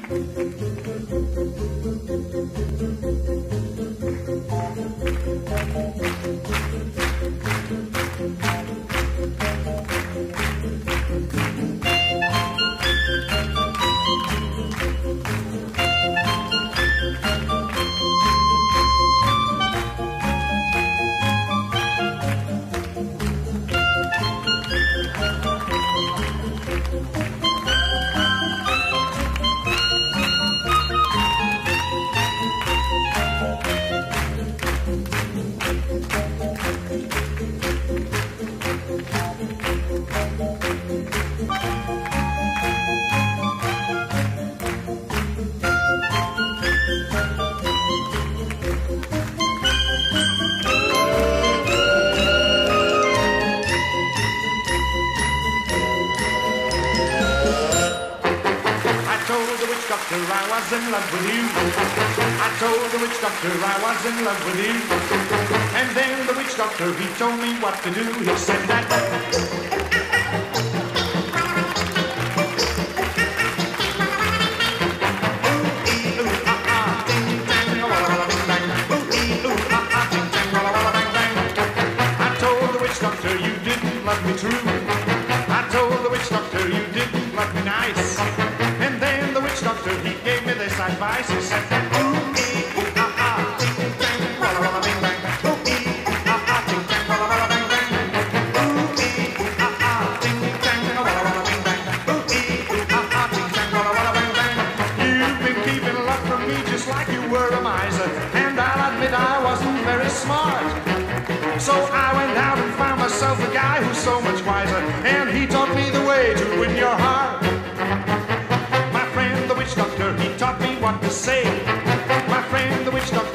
I was in love with you. I told the witch doctor I was in love with you. And then the witch doctor, he told me what to do. He said that I told the witch doctor you didn't love me true. I told the witch doctor you didn't love me nice. And then the witch doctor, he gave me this advice. He said that you've been keeping love from me just like you were a miser. And I'll admit I wasn't very smart. So I went out and found myself a guy who's so much wiser. And he taught me the way to win your heart. My friend the witch doctor, he taught me what to say. My friend the witch doctor,